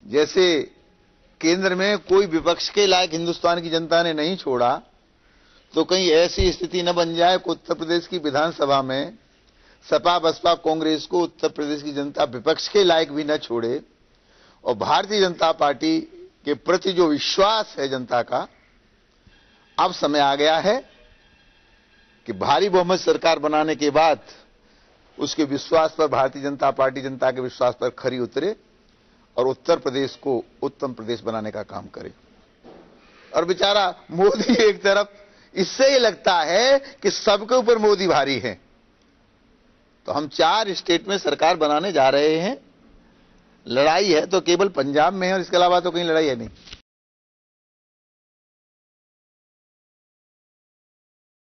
जैसे केंद्र में कोई विपक्ष के लायक हिंदुस्तान की जनता ने नहीं छोड़ा, तो कहीं ऐसी स्थिति न बन जाए कि उत्तर प्रदेश की विधानसभा में सपा बसपा कांग्रेस को उत्तर प्रदेश की जनता विपक्ष के लायक भी न छोड़े। और भारतीय जनता पार्टी के प्रति जो विश्वास है जनता का, अब समय आ गया है कि भारी बहुमत सरकार बनाने के बाद उसके विश्वास पर भारतीय जनता पार्टी जनता के विश्वास पर खरी उतरे और उत्तर प्रदेश को उत्तम प्रदेश बनाने का काम करे। और बेचारा मोदी एक तरफ, इससे ही लगता है कि सबके ऊपर मोदी भारी है। तो हम 4 स्टेट में सरकार बनाने जा रहे हैं। लड़ाई है तो केवल पंजाब में है और इसके अलावा तो कहीं लड़ाई है नहीं।